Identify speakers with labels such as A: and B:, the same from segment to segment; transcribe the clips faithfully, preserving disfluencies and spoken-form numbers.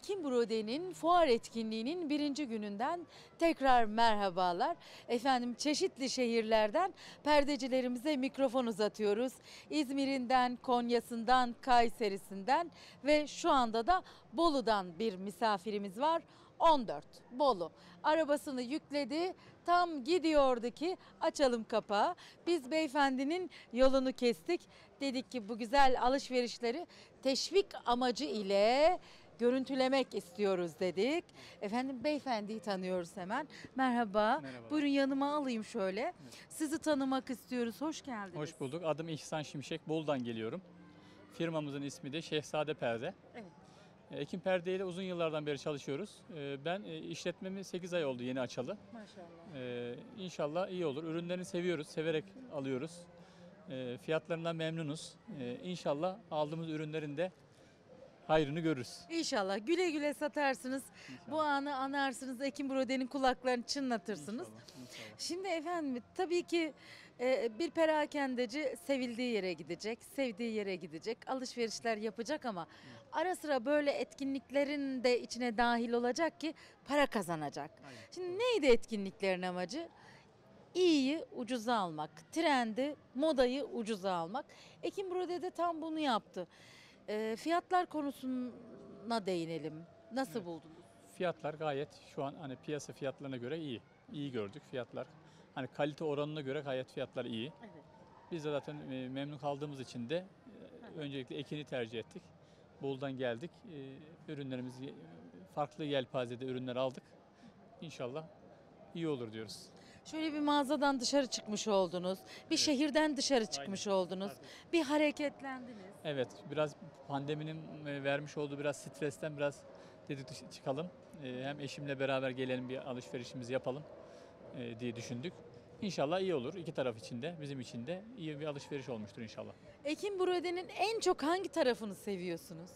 A: Ekim Brode'nin fuar etkinliğinin birinci gününden tekrar merhabalar. Efendim çeşitli şehirlerden perdecilerimize mikrofon uzatıyoruz. İzmir'inden, Konya'sından, Kayseri'sinden ve şu anda da Bolu'dan bir misafirimiz var. on dört Bolu. Arabasını yükledi. Tam gidiyordu ki açalım kapağı. Biz beyefendinin yolunu kestik. Dedik ki bu güzel alışverişleri teşvik amacı ile görüntülemek istiyoruz dedik. Efendim beyefendiyi tanıyoruz hemen. Merhaba.
B: Merhaba.
A: Buyurun yanıma alayım şöyle. Evet. Sizi tanımak istiyoruz. Hoş geldiniz.
B: Hoş bulduk. Adım İhsan Şimşek. Bolu'dan geliyorum. Firmamızın ismi de Şehzade Perde.
A: Evet.
B: Ekim Perde ile uzun yıllardan beri çalışıyoruz. Ben işletmemi sekiz ay oldu yeni açalı.
A: Maşallah.
B: İnşallah iyi olur. Ürünlerini seviyoruz, severek alıyoruz. Fiyatlarından memnunuz. İnşallah aldığımız ürünlerin de hayrını görürüz.
A: İnşallah güle güle satarsınız.
B: İnşallah.
A: Bu anı anarsınız. Ekim Brode'nin kulaklarını çınlatırsınız.
B: İnşallah, inşallah.
A: Şimdi efendim tabii ki e, bir perakendeci sevildiği yere gidecek, sevdiği yere gidecek, alışverişler yapacak ama ara sıra böyle etkinliklerin de içine dahil olacak ki para kazanacak.
B: Aynen.
A: Şimdi neydi etkinliklerin amacı? İyiyi ucuza almak, trendi, modayı ucuza almak. Ekim Brode de tam bunu yaptı. E, fiyatlar konusuna değinelim. Nasıl
B: Evet.
A: buldunuz?
B: Fiyatlar gayet şu an hani piyasa fiyatlarına göre iyi. İyi gördük fiyatlar. Hani kalite oranına göre gayet fiyatlar iyi.
A: Evet.
B: Biz de zaten e, memnun kaldığımız için de e, öncelikle Ekin'i tercih ettik. Bolu'dan geldik. E, ürünlerimizi farklı yelpazede ürünler aldık. İnşallah iyi olur diyoruz.
A: Şöyle bir mağazadan dışarı çıkmış oldunuz. Bir
B: Evet.
A: şehirden dışarı çıkmış
B: Aynen.
A: oldunuz.
B: Tabii.
A: Bir hareketlendiniz.
B: Evet, biraz pandeminin e, vermiş olduğu biraz stresten biraz dedik dış- çıkalım. E, Hem eşimle beraber gelelim bir alışverişimizi yapalım e, diye düşündük. İnşallah iyi olur. İki taraf için de bizim için de iyi bir alışveriş olmuştur inşallah.
A: Ekim Brode'nin en çok hangi tarafını seviyorsunuz?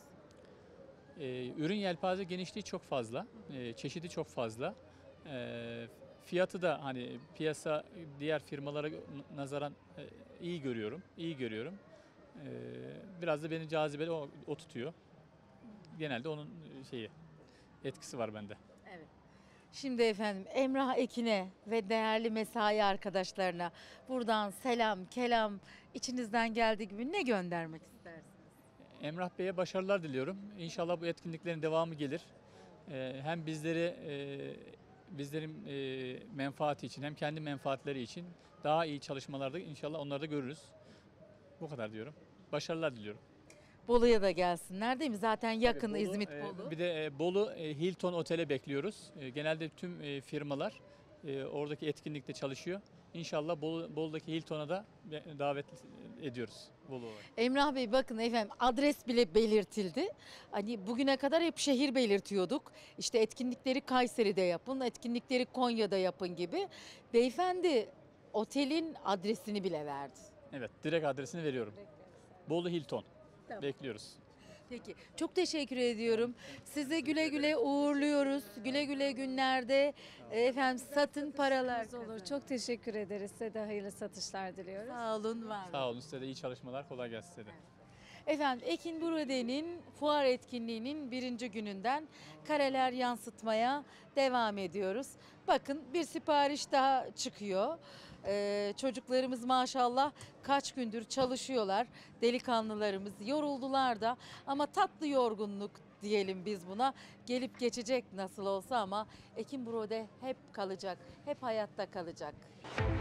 B: E, ürün yelpaze genişliği çok fazla, e, çeşidi çok fazla. E, fiyatı da hani piyasa diğer firmalara nazaran e, iyi görüyorum, iyi görüyorum. E, biraz da beni cazibeli o, o tutuyor. Genelde onun şeyi etkisi var bende.
A: Evet. Şimdi efendim Emrah Ekin'e ve değerli mesai arkadaşlarına buradan selam, kelam içinizden geldiği gibi ne göndermek istersiniz?
B: Emrah Bey'e başarılar diliyorum. İnşallah bu etkinliklerin devamı gelir. Ee, hem bizleri e, bizlerin e, menfaati için hem kendi menfaatleri için daha iyi çalışmalarda inşallah onları da görürüz. Bu kadar diyorum. Başarılar diliyorum.
A: Bolu'ya da gelsinler değil mi? Zaten yakın
B: Tabii Bolu,
A: İzmit
B: e,
A: Bolu.
B: Bir de e, Bolu e, Hilton Otel'e bekliyoruz. E, genelde tüm e, firmalar e, oradaki etkinlikte çalışıyor. İnşallah Bolu, Bolu'daki Hilton'a da davet ediyoruz Bolu olarak.
A: Emrah Bey bakın efendim adres bile belirtildi. Hani bugüne kadar hep şehir belirtiyorduk. İşte etkinlikleri Kayseri'de yapın, etkinlikleri Konya'da yapın gibi. Beyefendi otelin adresini bile verdi.
B: Evet, direkt adresini veriyorum. Bolu Hilton.
A: Tamam.
B: Bekliyoruz.
A: Peki çok teşekkür ediyorum. Size güle güle uğurluyoruz. Güle güle günlerde efendim satın paralar
C: olur.
A: kazanın.
C: Çok teşekkür ederiz. Size de hayırlı satışlar diliyoruz.
A: Sağ olun var. olun.
B: Sağ olun, size de iyi çalışmalar, kolay gelsin size de.
A: Efendim Ekin Brode'nin fuar etkinliğinin birinci gününden kareler yansıtmaya devam ediyoruz. Bakın bir sipariş daha çıkıyor. Ee, çocuklarımız maşallah kaç gündür çalışıyorlar. Delikanlılarımız yoruldular da ama tatlı yorgunluk diyelim biz buna. Gelip geçecek nasıl olsa ama Ekin Brode hep kalacak, hep hayatta kalacak.